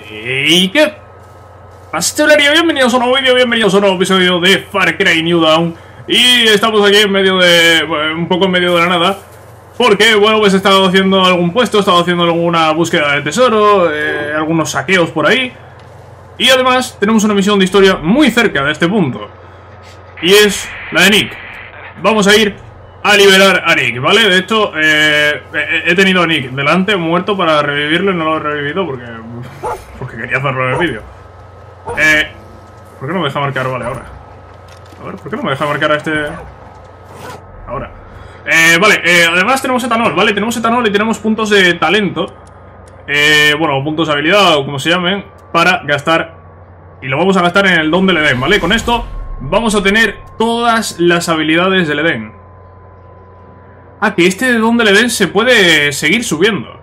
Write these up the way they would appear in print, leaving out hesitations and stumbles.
¿Y qué? Pastelería, bienvenidos a un nuevo vídeo, bienvenidos a un nuevo episodio de Far Cry New Dawn. Y estamos aquí en medio de... bueno, un poco en medio de la nada. Porque, bueno, pues he estado haciendo algún puesto, he estado haciendo alguna búsqueda de tesoro, algunos saqueos por ahí. Y además tenemos una misión de historia muy cerca de este punto. Y es la de Nick. Vamos a ir a liberar a Nick, ¿vale? De hecho, he tenido a Nick delante, muerto, para revivirlo y no lo he revivido porque quería hacerlo en el vídeo. ¿Por qué no me deja marcar? Vale, ahora. A ver, ¿por qué no me deja marcar a este...? Ahora. Vale, además tenemos etanol, ¿vale? Tenemos etanol y tenemos puntos de talento. Bueno, puntos de habilidad o como se llamen, para gastar. Y lo vamos a gastar en el don del Edén, ¿vale? Con esto vamos a tener todas las habilidades del Edén. Ah, que este don del Edén se puede seguir subiendo.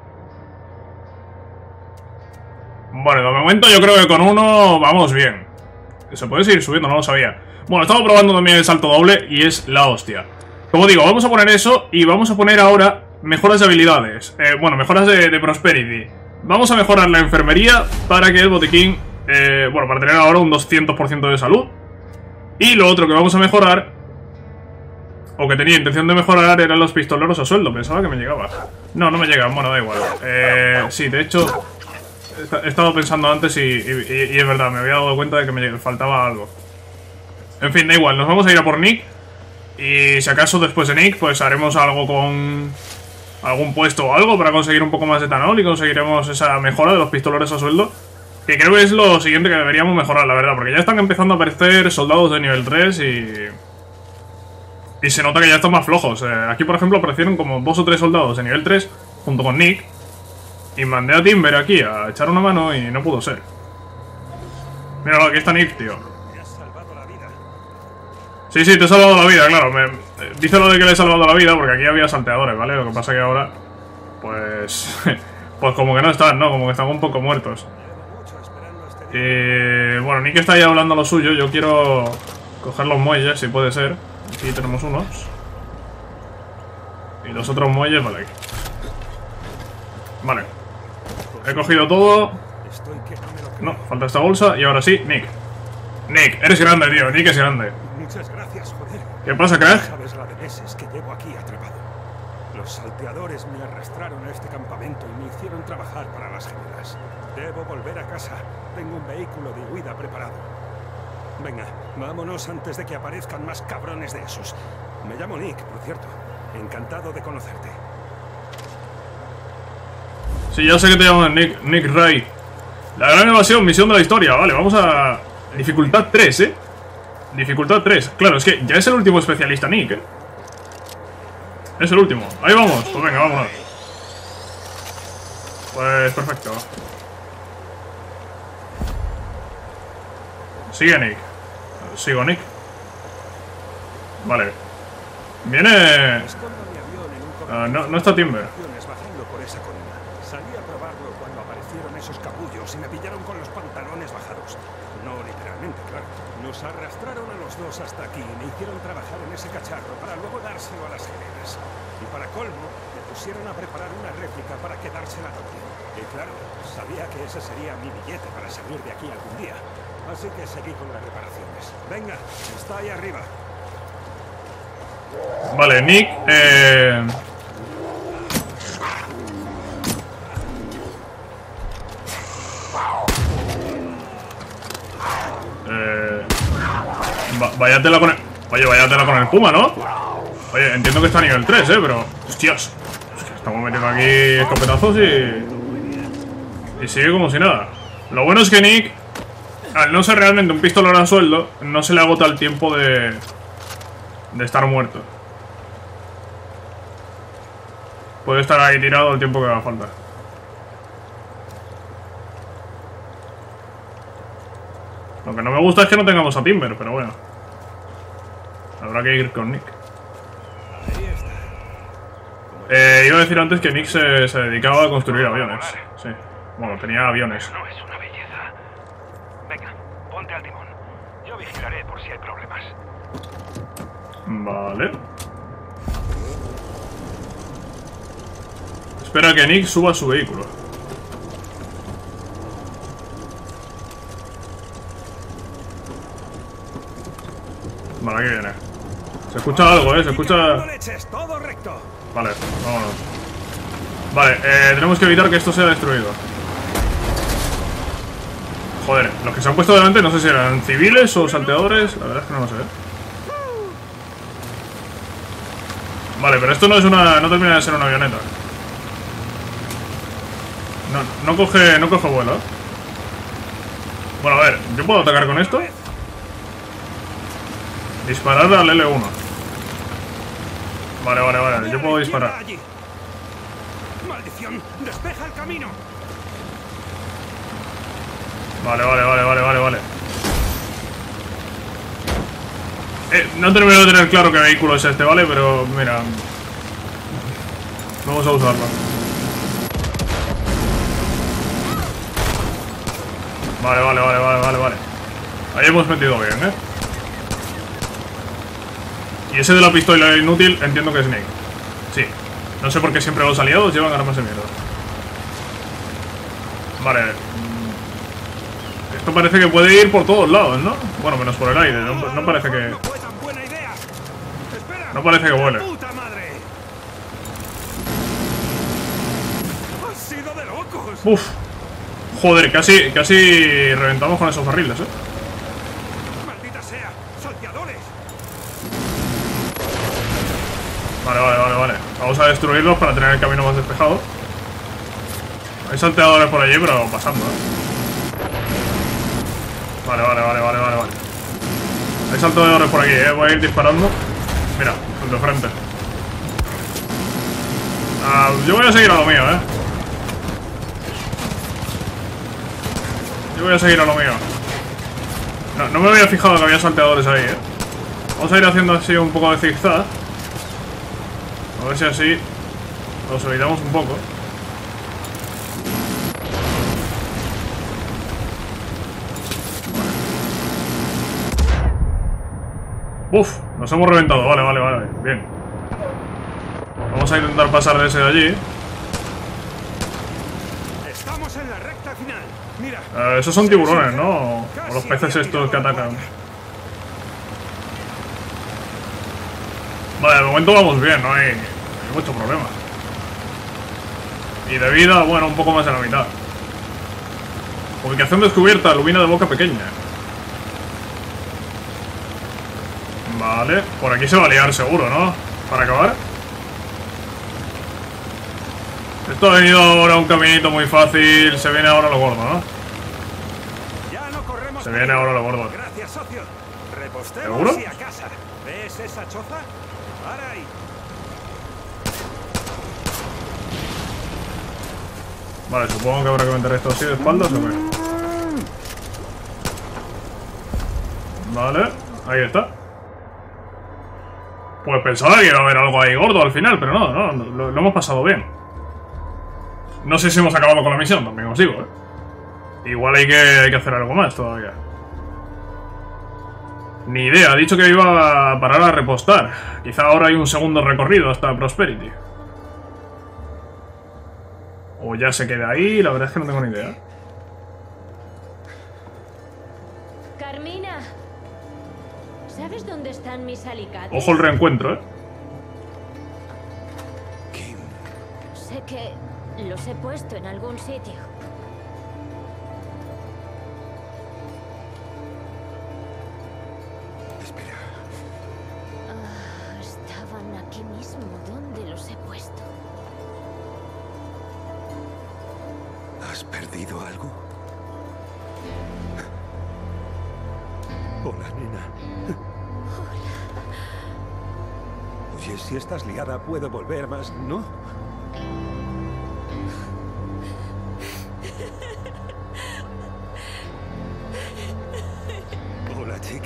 Bueno, de momento yo creo que con uno vamos bien. Se puede seguir subiendo, no lo sabía. Bueno, estaba probando también el salto doble y es la hostia. Como digo, vamos a poner eso y vamos a poner ahora mejoras de habilidades. Bueno, mejoras de prosperity. Vamos a mejorar la enfermería para que el botiquín... bueno, para tener ahora un 200% de salud. Y lo otro que vamos a mejorar, o que tenía intención de mejorar, eran los pistoleros a sueldo. Pensaba que me llegaba. No, no me llegan, bueno, da igual. Sí, de hecho, he estado pensando antes y es verdad, me había dado cuenta de que me faltaba algo. En fin, da igual, nos vamos a ir a por Nick. Y si acaso después de Nick, pues haremos algo con algún puesto o algo para conseguir un poco más de etanol y conseguiremos esa mejora de los pistoleros a sueldo. Que creo que es lo siguiente que deberíamos mejorar, la verdad, porque ya están empezando a aparecer soldados de nivel 3 y se nota que ya están más flojos. Aquí, por ejemplo, aparecieron como 2 o 3 soldados de nivel 3 junto con Nick. Y mandé a Timber aquí a echar una mano y no pudo ser. Míralo, aquí está Nick, tío. Sí, sí, te he salvado la vida, claro. Dice lo de que le he salvado la vida porque aquí había salteadores, ¿vale? Lo que pasa que ahora, pues... pues como que no están, ¿no? Como que están un poco muertos. Y... bueno, Nick está ahí hablando lo suyo. Yo quiero coger los muelles, si puede ser. Aquí tenemos unos. Y los otros muelles, vale. Vale. He cogido todo. No, falta esta bolsa. Y ahora sí, Nick. Nick, eres grande, tío. Nick es grande. Muchas gracias, joder. ¿Qué pasa, crack? Sabes la de meses que llevo aquí atrapado. Los salteadores me arrastraron a este campamento y me hicieron trabajar para las gemelas. Debo volver a casa. Tengo un vehículo de huida preparado. Venga, vámonos antes de que aparezcan más cabrones de esos. Me llamo Nick, por cierto. Encantado de conocerte. Sí, ya sé que te llamas Nick Ray. La gran evasión, misión de la historia. Vale, vamos a... dificultad 3, ¿eh? Dificultad 3. Claro, es que ya es el último especialista Nick, ¿eh? Es el último. Ahí vamos. Pues venga, vámonos. Pues perfecto. Sigue Nick. Sigo Nick. Vale. Viene... no está Timber. Salí a probarlo cuando aparecieron esos capullos y me pillaron con los pantalones bajados. No literalmente, claro. Nos arrastraron a los dos hasta aquí y me hicieron trabajar en ese cacharro para luego dárselo a las gemelas. Y para colmo, me pusieron a preparar una réplica para quedársela también. Y claro, sabía que ese sería mi billete para salir de aquí algún día. Así que seguí con las reparaciones. Venga, está ahí arriba. Vale, Nick, váyatela con el... oye, váyatela con el Puma, ¿no? Oye, entiendo que está a nivel 3, pero... hostias. Es que estamos metiendo aquí escopetazos y sigue como si nada. Lo bueno es que Nick, al no ser realmente un pistolero a sueldo, no se le agota el tiempo de estar muerto. Puede estar ahí tirado el tiempo que haga falta. Lo que no me gusta es que no tengamos a Timber, pero bueno. Habrá que ir con Nick. Iba a decir antes que Nick se dedicaba a construir aviones. Sí. Bueno, tenía aviones. No es una belleza. Venga, ponte al timón. Yo vigilaré por si hay problemas. Vale. Espera que Nick suba a su vehículo. Vale, aquí viene. Se escucha algo, se escucha... No le eches, todo recto. Vale, vámonos. Vale, tenemos que evitar que esto sea destruido. Joder, los que se han puesto delante no sé si eran civiles o salteadores. La verdad es que no lo sé. Vale, pero esto no es una... no termina de ser una avioneta. No coge vuelo. Bueno, a ver, ¿yo puedo atacar con esto? Disparar al L1. Vale, yo puedo disparar. ¡Maldición! ¡Despeja el camino! Vale. No termino de tener claro qué vehículo es este, ¿vale? Pero, mira... vamos a usarlo. Vale. Ahí hemos metido bien, ¿eh? Y ese de la pistola inútil entiendo que es Snake. Sí. No sé por qué siempre los aliados llevan armas de mierda. Vale. Esto parece que puede ir por todos lados, ¿no? Bueno, menos por el aire. No parece que... No fue tan buena idea. Espera. No parece que vuele. ¡Puta madre! ¡Ha sido de locos! Uf. Joder, casi reventamos con esos barriles, ¿eh? ¡Maldita sea! ¡Salteadores! Vale. Vamos a destruirlos para tener el camino más despejado. Hay salteadores por allí, pero pasando, ¿eh? Vale. Hay salteadores por aquí, ¿eh? Voy a ir disparando. Mira, de frente. Yo voy a seguir a lo mío, ¿eh? No me había fijado que había salteadores ahí, ¿eh? Vamos a ir haciendo así un poco de zigzag. A ver si así los evitamos un poco. Uf, nos hemos reventado. Vale. Bien. Vamos a intentar pasar de ese de allí. Estamos en la recta final. Mira. Esos son tiburones, ¿no? O los peces estos que atacan. Vale, de momento vamos bien, no hay mucho problema. Y de vida, bueno, un poco más de la mitad. Ubicación descubierta, lubina de boca pequeña. Vale, por aquí se va a liar seguro, ¿no? Para acabar. Esto ha venido ahora un caminito muy fácil. Se viene ahora lo gordo, ¿no? Ya no corremos. Se viene ahora lo gordo. Gracias, socio. Repostemos ¿Seguro? y a casa. ¿Ves esa choza? Para ahí. Vale, supongo que habrá que meter esto así de espaldas o qué. Vale, ahí está. Pues pensaba que iba a haber algo ahí gordo al final, pero no, lo hemos pasado bien. No sé si hemos acabado con la misión, también os digo, ¿eh? Igual hay que hacer algo más todavía. Ni idea, ha dicho que iba a parar a repostar. Quizá ahora hay un segundo recorrido hasta Prosperity. O ya se queda ahí, la verdad es que no tengo ni idea. Carmina, ¿sabes dónde están mis alicates? Ojo el reencuentro, ¿eh? Kim. Sé que los he puesto en algún sitio. Espera. Estaban aquí mismo. ¿Dónde los he puesto? ¿Has perdido algo? Hola, nena. Hola. Oye, si estás liada, puedo volver más, ¿no? Hola, Chiqui.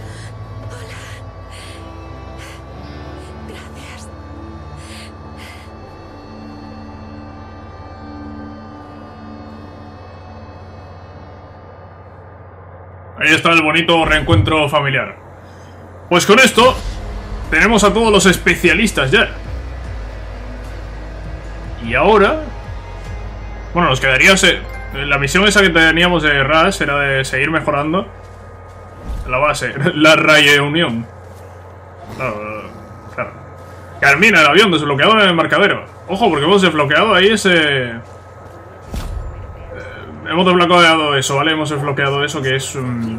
Gracias. Ahí está el bonito reencuentro familiar. Pues con esto tenemos a todos los especialistas ya. Y ahora... Bueno, nos quedaría... La misión esa que teníamos de Rush era de seguir mejorando la base, la reunión. Claro. Carmina, el avión desbloqueado en el embarcadero. Ojo, porque hemos desbloqueado ahí ese... hemos desbloqueado eso, ¿vale? Hemos desbloqueado eso que es un...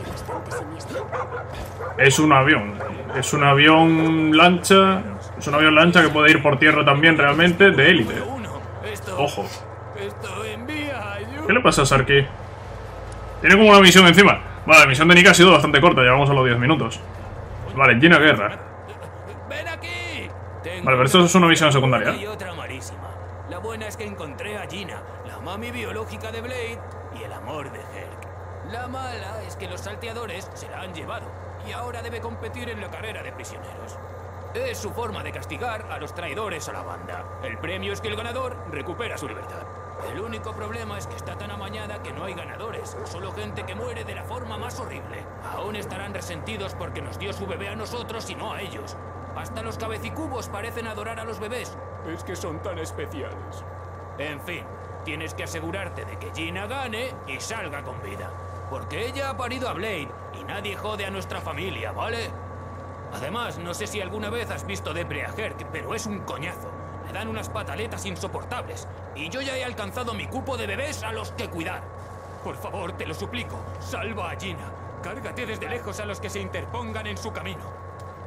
es un avión. Es un avión lancha. Es un avión lancha que puede ir por tierra también, realmente, de élite. Ojo. ¿Qué le pasa a Sarky? Tiene como una misión encima. Vale, la misión de Nick ha sido bastante corta, llevamos a los 10 minutos. Vale, Gina Guerra. Vale, pero esto es una misión secundaria. Y otra malísima. La buena es que encontré a Gina, la mami biológica de Blade y el amor de Herc. La mala es que los salteadores se la han llevado y ahora debe competir en la carrera de prisioneros. Es su forma de castigar a los traidores a la banda. El premio es que el ganador recupera su libertad. El único problema es que está tan amañada que no hay ganadores, solo gente que muere de la forma más horrible. Aún estarán resentidos porque nos dio su bebé a nosotros y no a ellos. Hasta los cabecicubos parecen adorar a los bebés. Es que son tan especiales. En fin, tienes que asegurarte de que Gina gane y salga con vida. Porque ella ha parido a Blade y nadie jode a nuestra familia, ¿vale? Además, no sé si alguna vez has visto depre a Herc, pero es un coñazo. Le dan unas pataletas insoportables. Y yo ya he alcanzado mi cupo de bebés a los que cuidar. Por favor, te lo suplico, salva a Gina. Cárgate desde lejos a los que se interpongan en su camino.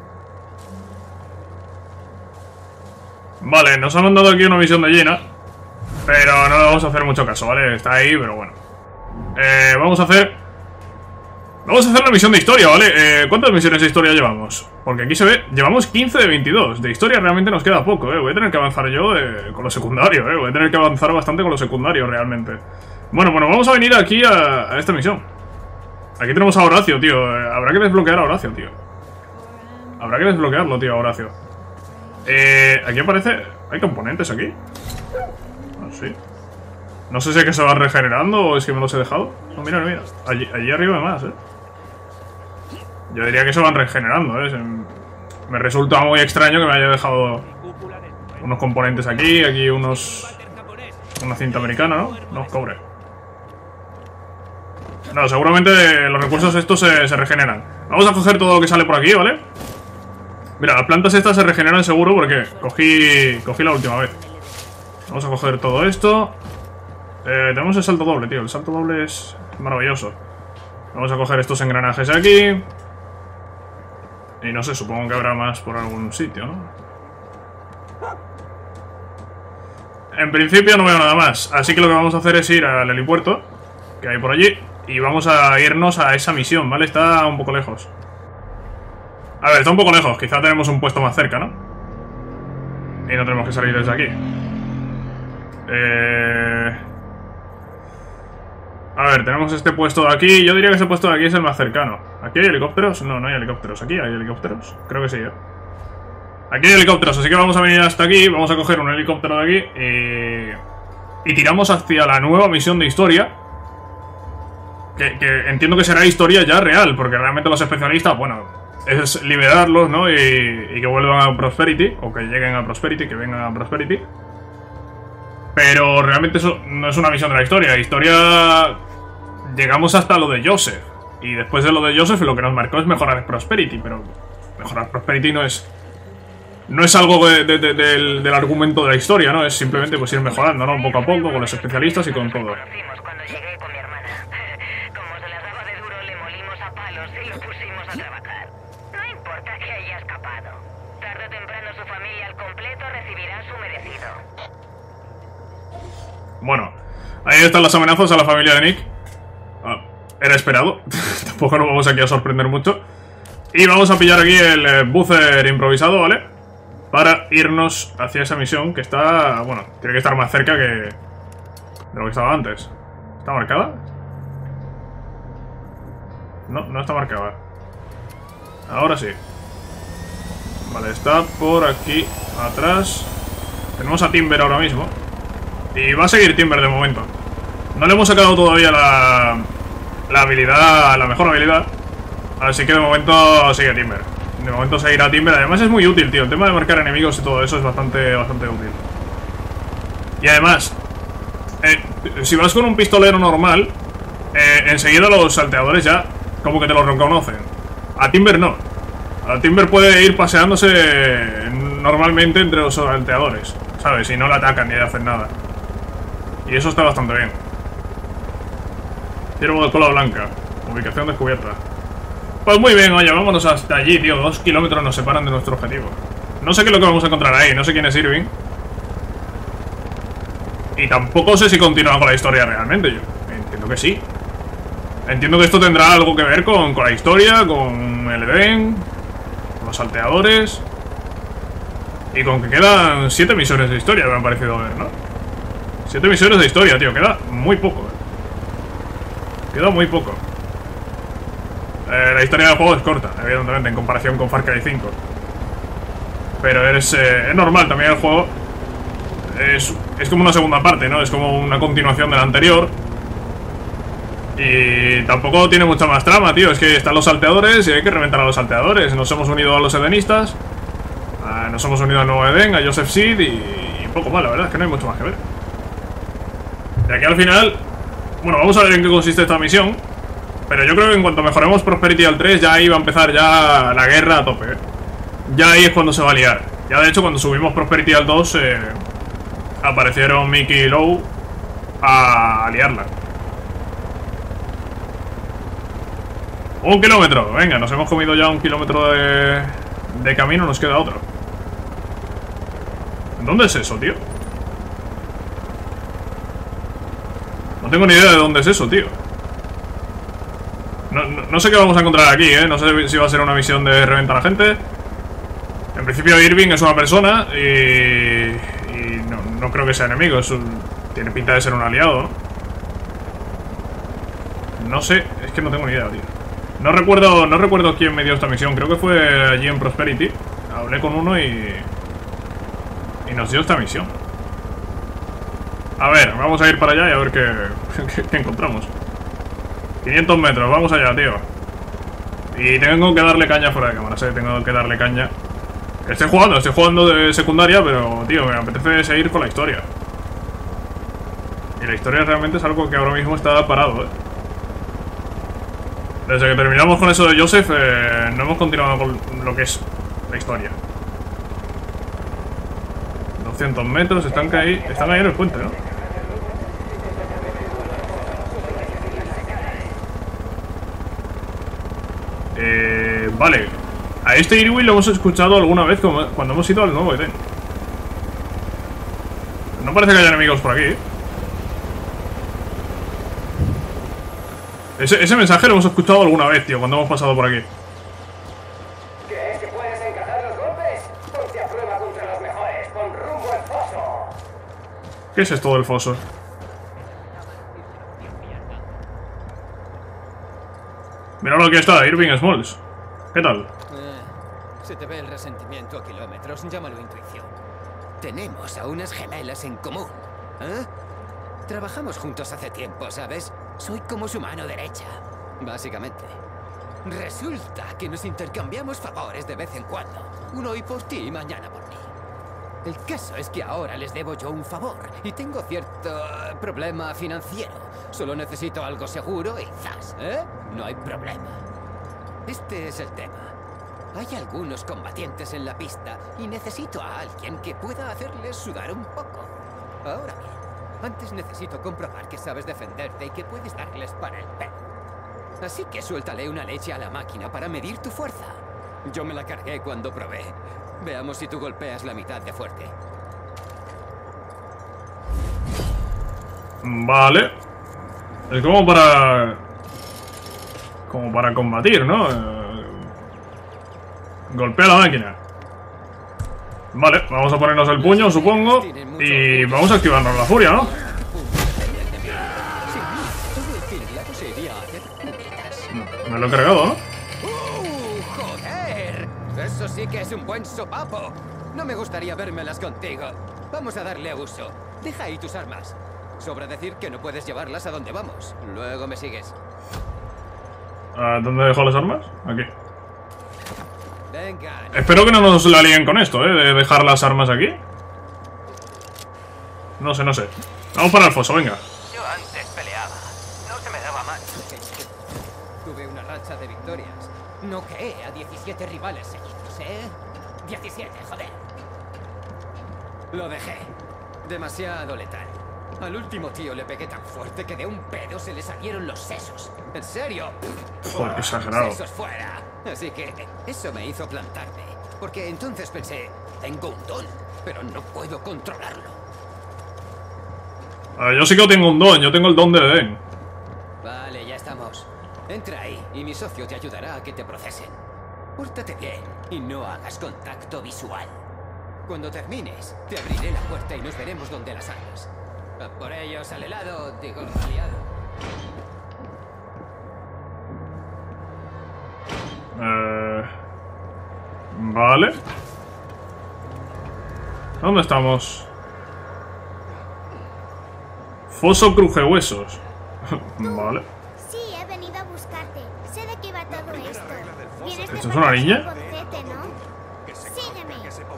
Vale, nos han mandado aquí una misión de Gina, pero no le vamos a hacer mucho caso, ¿vale? Está ahí, pero bueno. Vamos a hacer la misión de historia, ¿vale? ¿Cuántas misiones de historia llevamos? Porque aquí se ve, llevamos 15 de 22. De historia realmente nos queda poco, ¿eh? Voy a tener que avanzar yo con lo secundario, ¿eh? Voy a tener que avanzar bastante con lo secundario, realmente. Bueno, vamos a venir aquí a esta misión. Aquí tenemos a Horacio, tío. Habrá que desbloquear a Horacio, tío. Habrá que desbloquearlo, tío, a Horacio. Aquí aparece... ¿Hay componentes aquí? Ah, sí. No sé si es que se van regenerando o es que me los he dejado. No, mira. Allí arriba hay más, Yo diría que se van regenerando, Me resulta muy extraño que me haya dejado unos componentes aquí unos... una cinta americana, ¿no? No, cobre. No, seguramente los recursos estos se regeneran. Vamos a coger todo lo que sale por aquí, ¿vale? Mira, las plantas estas se regeneran seguro porque cogí la última vez. Vamos a coger todo esto. Tenemos el salto doble, tío. El salto doble es maravilloso. Vamos a coger estos engranajes aquí. Y no sé, supongo que habrá más por algún sitio, ¿no? En principio no veo nada más. Así que lo que vamos a hacer es ir al helipuerto que hay por allí. Y vamos a irnos a esa misión, ¿vale? Está un poco lejos. A ver, está un poco lejos. Quizá tenemos un puesto más cerca, ¿no? Y no tenemos que salir desde aquí. A ver, tenemos este puesto de aquí. Yo diría que ese puesto de aquí es el más cercano. ¿Aquí hay helicópteros? No, no hay helicópteros. ¿Aquí hay helicópteros? Creo que sí, Aquí hay helicópteros, así que vamos a venir hasta aquí. Vamos a coger un helicóptero de aquí y tiramos hacia la nueva misión de historia. Que entiendo que será historia ya real, porque realmente los especialistas, bueno, es liberarlos, ¿no? Y que vuelvan a Prosperity, o que lleguen a Prosperity, que vengan a Prosperity. Pero realmente eso no es una misión de la historia. La historia... llegamos hasta lo de Joseph. Y después de lo de Joseph lo que nos marcó es mejorar Prosperity, pero mejorar Prosperity no es algo del argumento de la historia, ¿no? Es simplemente pues ir mejorando, ¿no? Poco a poco, con los especialistas y con todo. Cuando llegué con mi hermana. Como se las daba de duro, le molimos a palos y lo pusimos a trabajar. No importa que haya escapado. Tarde o temprano su familia al completo recibirá su merecido. Bueno, ahí están las amenazas a la familia de Nick. Era esperado. Tampoco nos vamos aquí a sorprender mucho. Y vamos a pillar aquí el buzzer improvisado, ¿vale? Para irnos hacia esa misión que está... bueno, tiene que estar más cerca de lo que estaba antes. ¿Está marcada? No, no está marcada. Ahora sí. Vale, está por aquí atrás. Tenemos a Timber ahora mismo. Y va a seguir Timber de momento. No le hemos sacado todavía la habilidad, la mejor habilidad. Así que de momento sigue Timber. De momento seguirá Timber. Además es muy útil, tío. El tema de marcar enemigos y todo eso es bastante útil. Y además, si vas con un pistolero normal, enseguida los salteadores ya como que te lo reconocen. A Timber no. Timber puede ir paseándose normalmente entre los salteadores, ¿sabes? Y no le atacan ni le hacen nada. Y eso está bastante bien. Ciervo de cola blanca. Ubicación descubierta. Pues muy bien, oye, vámonos hasta allí, tío. 2 kilómetros nos separan de nuestro objetivo. No sé qué es lo que vamos a encontrar ahí. No sé quién es Irving. Y tampoco sé si continúa con la historia realmente. Yo entiendo que sí. Entiendo que esto tendrá algo que ver con la historia, con el Edén, con los salteadores. Y con que quedan 7 misiones de historia, me han parecido ver, ¿no? 7 misiones de historia, tío. Queda muy poco, Queda muy poco. La historia del juego es corta, evidentemente, en comparación con Far Cry 5. Pero es normal, también el juego es como una segunda parte, ¿no? Es como una continuación de la anterior. Y tampoco tiene mucha más trama, tío. Es que están los salteadores y hay que reventar a los salteadores. Nos hemos unido a los edenistas, nos hemos unido al nuevo Edén, a Joseph Seed y poco más, la verdad es que no hay mucho más que ver. Y aquí al final, bueno, vamos a ver en qué consiste esta misión. Pero yo creo que en cuanto mejoremos Prosperity al 3, ya ahí va a empezar ya la guerra a tope, Ya ahí es cuando se va a liar. Ya de hecho cuando subimos Prosperity al 2 aparecieron Mickey y Lowe a liarla. 1 kilómetro, venga, nos hemos comido ya 1 kilómetro de camino, nos queda otro. ¿Dónde es eso, tío? No tengo ni idea de dónde es eso, tío. No sé qué vamos a encontrar aquí, No sé si va a ser una misión de reventar a gente. En principio Irving es una persona y no creo que sea enemigo. Tiene pinta de ser un aliado, No sé, es que no tengo ni idea, tío. No recuerdo quién me dio esta misión. Creo que fue allí en Prosperity. Hablé con uno y nos dio esta misión. A ver, vamos a ir para allá y a ver qué encontramos. 500 metros, vamos allá, tío. Y tengo que darle caña fuera de cámara, tengo que darle caña. Estoy jugando de secundaria, pero, tío, me apetece seguir con la historia. Y la historia realmente es algo que ahora mismo está parado, Desde que terminamos con eso de Joseph, no hemos continuado con lo que es la historia. 200 metros, están ahí en el puente, ¿no? Vale. A este Irwin lo hemos escuchado alguna vez cuando hemos ido al nuevo Edén. No parece que haya enemigos por aquí, Ese mensaje lo hemos escuchado alguna vez, tío, cuando hemos pasado por aquí. ¿Crees que puedes encajar los golpes? Ponte a prueba contra los mejores, con rumbo al foso. ¿Qué es esto del foso? Míralo, aquí está, Irving Smalls. ¿Qué tal? Se te ve el resentimiento a kilómetros, llámalo intuición. Tenemos a unas gemelas en común, Trabajamos juntos hace tiempo, ¿sabes? Soy como su mano derecha, básicamente. Resulta que nos intercambiamos favores de vez en cuando. Uno hoy por ti y mañana por mí. El caso es que ahora les debo yo un favor y tengo cierto problema financiero. Solo necesito algo seguro y ¡zas! No hay problema. Este es el tema. Hay algunos combatientes en la pista y necesito a alguien que pueda hacerles sudar un poco. Ahora bien, antes necesito comprobar que sabes defenderte y que puedes darles para el pelo. Así que suéltale una leche a la máquina para medir tu fuerza. Yo me la cargué cuando probé. Veamos si tú golpeas la mitad de fuerte. Vale. Es como para combatir, ¿no? Golpea la máquina. Vale, vamos a ponernos el puño, supongo. Y vamos a activarnos la furia, ¿no? Me lo he cargado, ¿no? ¡Joder! Eso sí que es un buen sopapo. No me gustaría vérmelas contigo. Vamos a darle uso. Deja ahí tus armas. Sobra decir que no puedes llevarlas a donde vamos. Luego me sigues. ¿Dónde dejo las armas? Aquí. Venga. Espero que no nos la líen con esto, de dejar las armas aquí. No sé. Vamos para el foso, venga. Yo antes peleaba. No se me daba mal. Tuve una racha de victorias. Noqueé a 17 rivales seguidos, ¿eh? 17, joder. Lo dejé. Demasiado letal. Al último tío le pegué tan fuerte que de un pedo se le salieron los sesos. ¿En serio? Joder, qué exagerado. Sesos fuera. Así que eso me hizo plantarme. Porque entonces pensé, tengo un don, pero no puedo controlarlo. Yo sí que tengo un don, yo tengo el don de Edén. Vale, ya estamos. Entra ahí y mi socio te ayudará a que te procesen. Pórtate bien y no hagas contacto visual. Cuando termines, te abriré la puerta y nos veremos donde las hagas. A por ellos al helado, digo, aliado. Vale. ¿Dónde estamos? Foso Crujehuesos. Vale. Sí, he venido a buscarte. Sé de qué va todo esto. Vienes de ¿Esto es una niña? Porcete, ¿no? Sígueme.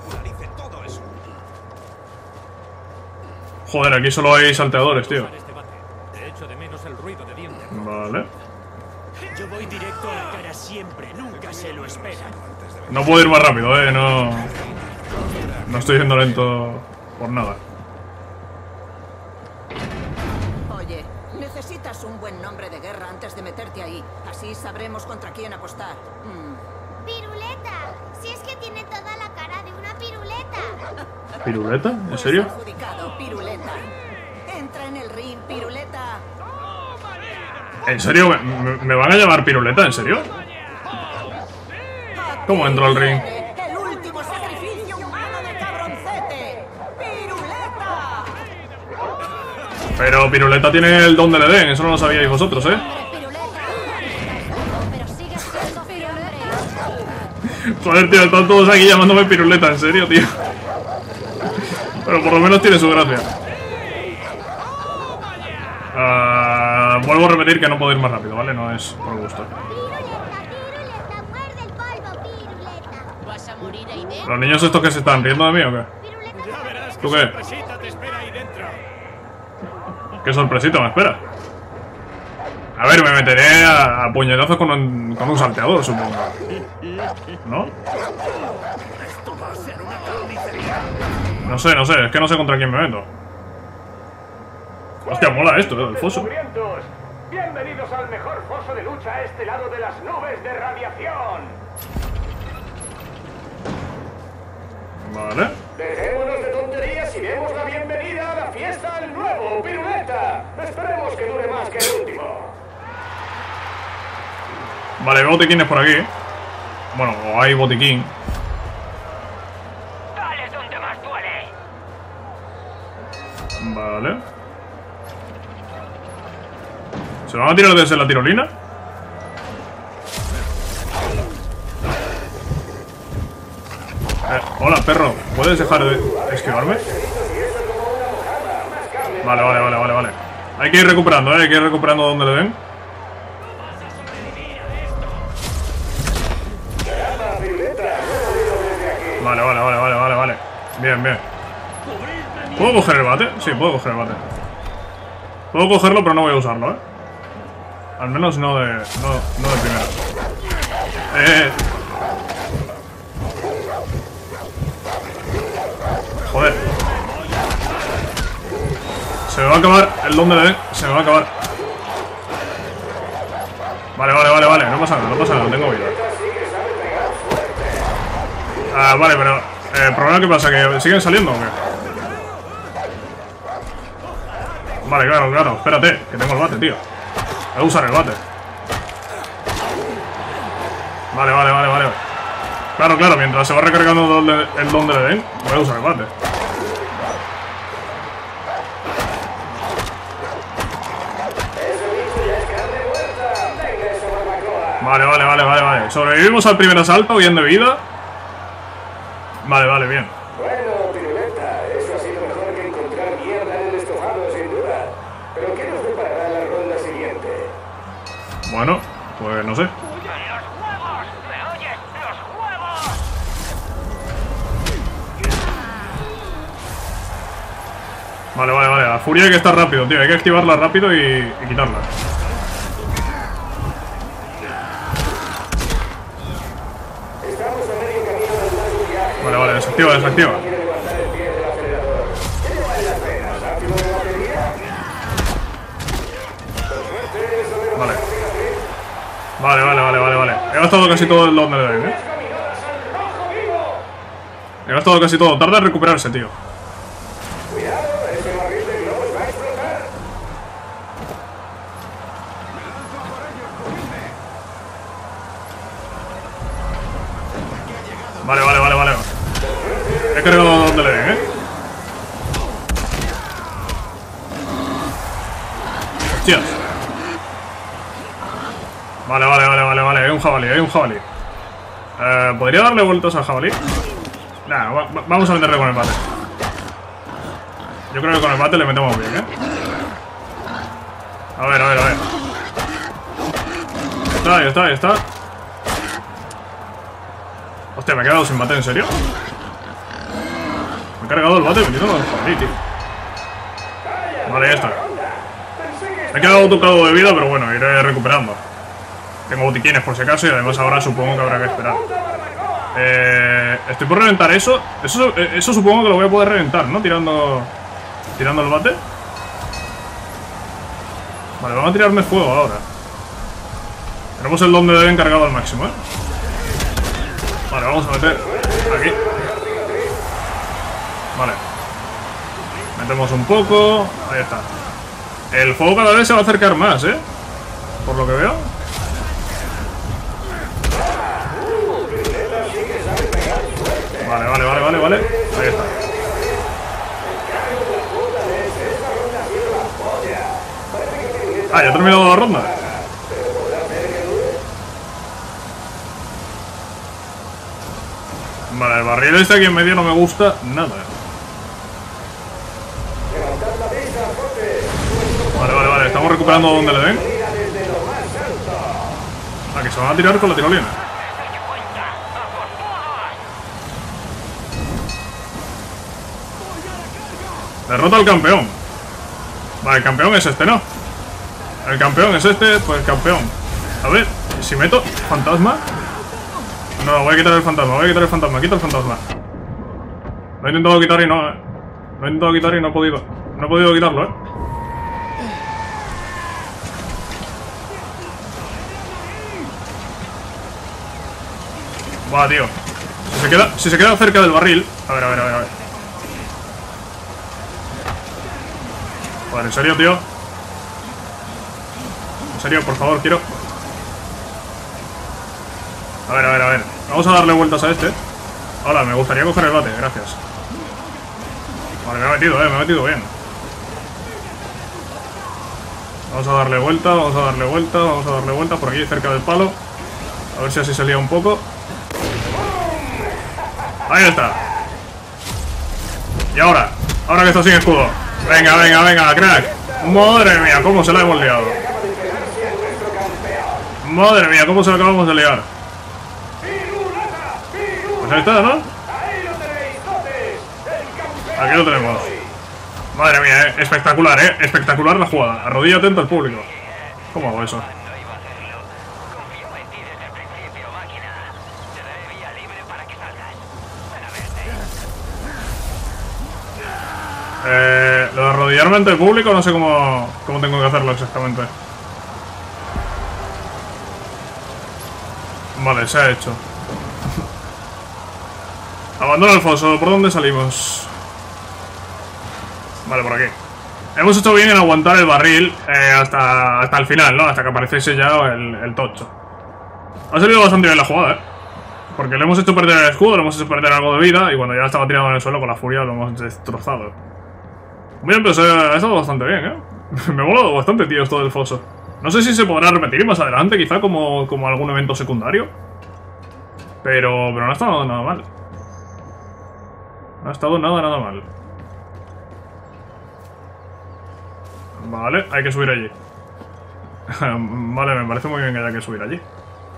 Joder, aquí solo hay salteadores, tío. De hecho, de menos el ruido de dientes. Vale. Yo voy directo a la cara siempre, nunca se lo esperan. No puedo ir más rápido, no... No estoy yendo lento por nada. Oye, necesitas un buen nombre de guerra antes de meterte ahí. Así sabremos contra quién apostar. ¡Piruleta! Si es que tiene toda la cara de una piruleta. ¿Piruleta? ¿En serio? Pues adjudicado, Piruleta. Entra en el ring, Piruleta. ¿En serio? ¿Me van a llamar Piruleta? ¿En serio? ¿Cómo entro al ring? El último sacrificio humano de cabroncete. ¡Piruleta! Pero Piruleta tiene el don del Edén, eso no lo sabíais vosotros, ¿eh? Pero sigues siendo fiambre. Joder, tío, están todos aquí llamándome Piruleta, en serio, tío. Pero por lo menos tiene su gracia. Vuelvo a repetir que no puedo ir más rápido, ¿vale? No es por gusto. Piruleta, muerde el polvo, Piruleta. ¿Vas a morir ahí dentro? ¿Los niños estos que se están riendo de mí o qué? Ya verás ¿Tú qué qué? sorpresita te espera ahí dentro. ¿Qué sorpresita me espera? A ver, me meteré a puñetazos con un salteador, supongo. ¿No? No sé, es que no sé contra quién me meto. Hostia, mola esto, el foso. Hambrientos, bienvenidos al mejor foso de lucha a este lado de las nubes de radiación. Vale. Dejémonos de tonterías y demos la bienvenida a la fiesta al nuevo Piruleta. Esperemos que dure más que el último. Vale, veo botiquines por aquí. Bueno, o hay botiquín. Dale donde más duele. Vale. ¿Se van a tirar desde la tirolina? Hola, perro. ¿Puedes dejar de esquivarme? Vale. Hay que ir recuperando, hay que ir recuperando donde le den. Vale. Bien. ¿Puedo coger el bate? Sí, puedo coger el bate. Puedo cogerlo, pero no voy a usarlo, ¿eh? Al menos no de primera. Joder. Se me va a acabar el don de la... Se me va a acabar. Vale. No pasa nada, tengo vida. Vale, pero... ¿el problema qué pasa? ¿Que siguen saliendo o qué? Vale, claro. Espérate, que tengo el bate, tío. Voy a usar el bate. Vale. Claro, mientras se va recargando el don del Edén, voy a usar el bate. Vale. Sobrevivimos al primer asalto, bien de vida. Vale, bien. Bueno, Piruleta, eso ha sido mejor que encontrar mierda en el estofado, sin duda. Pero ¿qué nos deparará la ronda siguiente? Bueno, pues no sé. ¡Los huevos! ¿Me oyes? ¡Los huevos! Vale. La furia hay que estar rápido, tío. Hay que activarla rápido y quitarla. Vale, vale, desactiva, desactiva. Vale. Vale, vale, vale, vale, vale. He gastado casi todo el don de den, ¿eh? He gastado casi todo. Tarda en recuperarse, tío. Vale, vale, vale, vale. He cargado donde le den, ¿eh? Hostias. Vale, vale, vale, vale, vale. Hay un jabalí, hay un jabalí. ¿Podría darle vueltas al jabalí? Nah, vamos a meterle con el bate. Yo creo que con el bate le metemos bien, ¿eh? A ver, a ver, a ver. Ahí está, ahí está. Hostia, me he quedado sin bate, ¿en serio? Me he cargado el bate metiendo con el jabalí, tío. Vale, ya está. Me he quedado tocado de vida, pero bueno, iré recuperando. Tengo botiquines por si acaso y además ahora supongo que habrá que esperar. Estoy por reventar eso. Eso supongo que lo voy a poder reventar, ¿no? Tirando el bate. Vale, vamos a tirarme fuego ahora. Tenemos el don de den cargado al máximo, ¿eh? Vale, vamos a meter aquí. Vale. Metemos un poco. Ahí está. El fuego cada vez se va a acercar más, ¿eh? Por lo que veo. Vale, vale, vale, vale, vale. Ahí está. Ah, ya ha terminado la ronda. Vale, el barril este aquí en medio no me gusta nada. Vale, vale, vale. Estamos recuperando donde le den. Ah, que se van a tirar con la tirolina. Derrota al campeón. Vale, el campeón es este, ¿no? El campeón es este, pues campeón. A ver, si meto fantasma. No, voy a quitar el fantasma, voy a quitar el fantasma, quito el fantasma. Lo he intentado quitar y no... Lo he intentado quitar y no he podido. No he podido quitarlo, ¿eh? Buah, tío. Si se queda cerca del barril... A ver, a ver, a ver, a ver. Joder, ¿en serio, tío? En serio, por favor, quiero... A ver, a ver, a ver. Vamos a darle vueltas a este. Ahora, me gustaría coger el bate, gracias. Vale, me he metido bien. Vamos a darle vuelta, vamos a darle vuelta, vamos a darle vuelta por aquí, cerca del palo. A ver si así se lía un poco. Ahí está. Y ahora que está sin escudo. Venga, venga, venga, crack. Madre mía, cómo se la hemos liado. Madre mía, cómo se la acabamos de liar. Pues ahí está, ¿no? Aquí lo tenemos. Madre mía, espectacular, espectacular la jugada. Arrodilla atento al público. ¿Cómo hago eso? Lo de arrodillarme ante el público no sé cómo tengo que hacerlo exactamente. Vale, se ha hecho. Abandona el foso. ¿Por dónde salimos? Vale, por aquí. Hemos hecho bien en aguantar el barril hasta el final, ¿no? Hasta que apareciese ya el tocho. Ha salido bastante bien la jugada, porque le hemos hecho perder el escudo, le hemos hecho perder algo de vida, y cuando ya estaba tirado en el suelo con la furia lo hemos destrozado. Bien, pues ha estado bastante bien, Me ha molado bastante, tío, esto del foso. No sé si se podrá repetir más adelante, quizá como algún evento secundario. Pero no ha estado nada mal. No ha estado nada mal. Vale, hay que subir allí. Vale, me parece muy bien que haya que subir allí.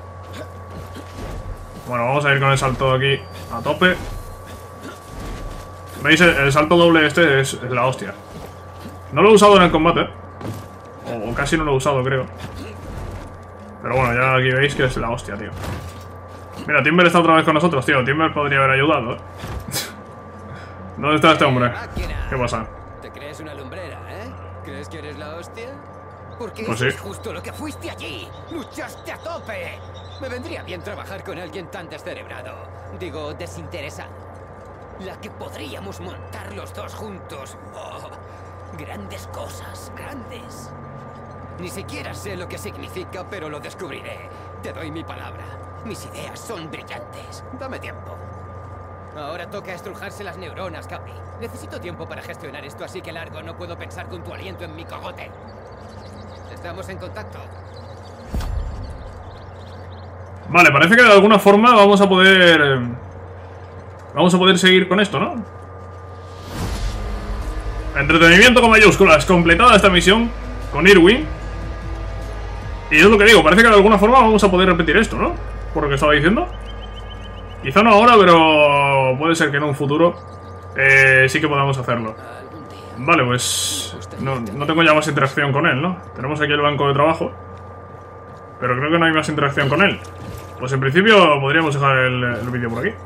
Bueno, vamos a ir con el salto aquí a tope. ¿Veis? El salto doble este es la hostia. No lo he usado en el combate. O casi no lo he usado, creo. Pero bueno, ya aquí veis que es la hostia, tío. Mira, Timber está otra vez con nosotros, tío. Timber podría haber ayudado, ¿eh? ¿Dónde está este hombre? ¿Qué pasa? ¿Te crees una lumbrera, ¿Crees que eres la hostia? Porque pues eso sí. es justo lo que fuiste allí. ¡Luchaste a tope! Me vendría bien trabajar con alguien tan descerebrado. Digo, desinteresado. La que podríamos montar los dos juntos. Oh, grandes cosas, grandes. Ni siquiera sé lo que significa, pero lo descubriré. Te doy mi palabra. Mis ideas son brillantes. Dame tiempo. Ahora toca estrujarse las neuronas, Capi. Necesito tiempo para gestionar esto, así que largo. No puedo pensar con tu aliento en mi cogote. Estamos en contacto. Vale, parece que de alguna forma vamos a poder seguir con esto, ¿no? Entretenimiento con mayúsculas. Completada esta misión con Irwin. Y es lo que digo, parece que de alguna forma vamos a poder repetir esto, ¿no? Por lo que estaba diciendo. Quizá no ahora, pero puede ser que en un futuro sí que podamos hacerlo. Vale, pues no tengo ya más interacción con él, ¿no? Tenemos aquí el banco de trabajo, pero creo que no hay más interacción con él. Pues en principio podríamos dejar el vídeo por aquí.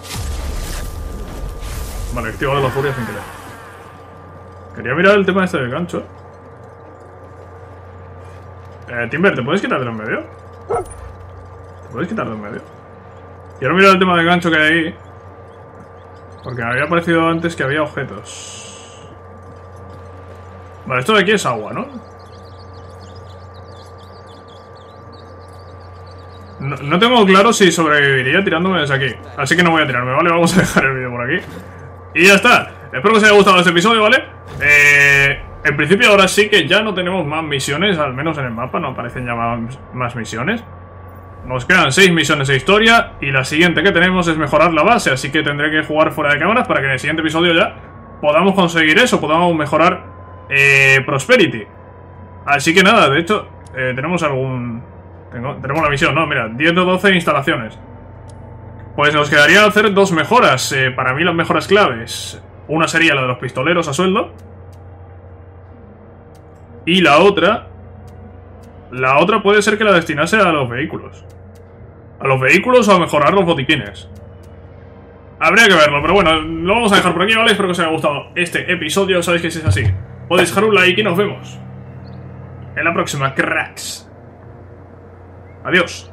Vale, activado la furia sin querer. Quería mirar el tema este del gancho. Timber, ¿te puedes quitar de en medio? ¿Te puedes quitar de en medio? Quiero mirar el tema del gancho que hay ahí, porque me había parecido antes que había objetos. Vale, esto de aquí es agua, ¿no? No tengo claro si sobreviviría tirándome desde aquí, así que no voy a tirarme, ¿vale? Vamos a dejar el vídeo por aquí. Y ya está. Espero que os haya gustado este episodio, ¿vale? En principio ahora sí que ya no tenemos más misiones, al menos en el mapa no aparecen ya más misiones. Nos quedan 6 misiones de historia y la siguiente que tenemos es mejorar la base, así que tendré que jugar fuera de cámaras para que en el siguiente episodio ya podamos conseguir eso, podamos mejorar Prosperity. Así que nada, de hecho, tenemos la misión, ¿no? Mira, 10 de 12 instalaciones. Pues nos quedaría hacer 2 mejoras, para mí las mejoras claves. Una sería la de los pistoleros a sueldo. Y la otra puede ser que la destinase a los vehículos. A los vehículos o a mejorar los botiquines. Habría que verlo, pero bueno, lo vamos a dejar por aquí, ¿vale? Espero que os haya gustado este episodio. Sabéis que si es así, podéis dejar un like y nos vemos en la próxima, cracks. Adiós.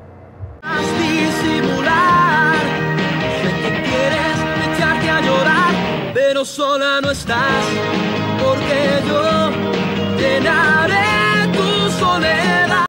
Disimular, sé que quieres echarte a llorar, pero sola no estás, porque yo